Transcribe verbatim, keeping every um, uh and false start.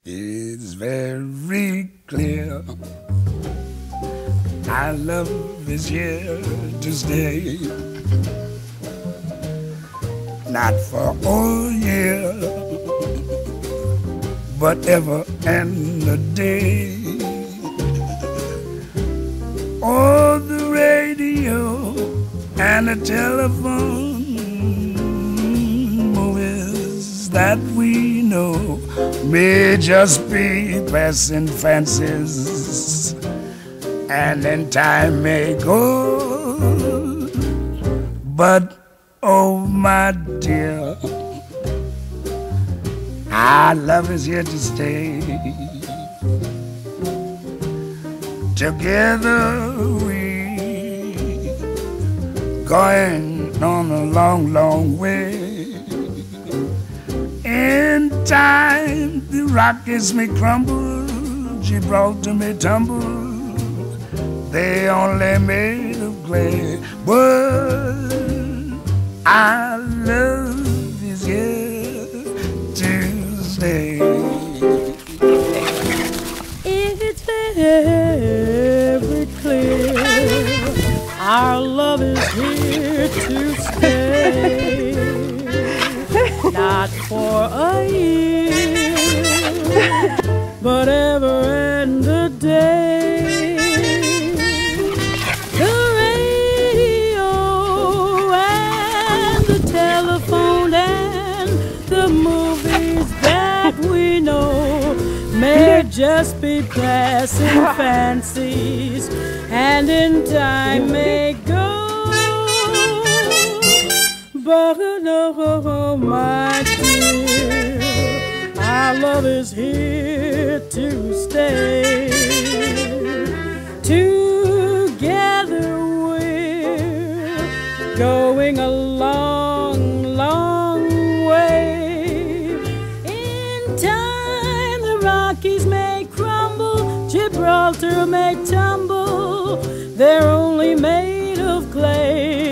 It's very clear our love is here to stay. Not for a year, but ever and a day. Oh, the radio and the telephone, movies that we know may just be passing fancies, and then time may go. But oh, my dear, our love is here to stay. Together we going on a long, long way. In time the Rockies may crumble, Gibraltar may tumble, they only made of clay, but our love is here to stay. It's very clear our love is here to stay. Not for a year, but ever and a day. The radio and the telephone and the movies that we know may just be passing fancies, and in time may go. But oh, my dear, our love is here to stay. Together we're going a long, long way. In time the Rockies may crumble, Gibraltar may tumble, they're only made of clay.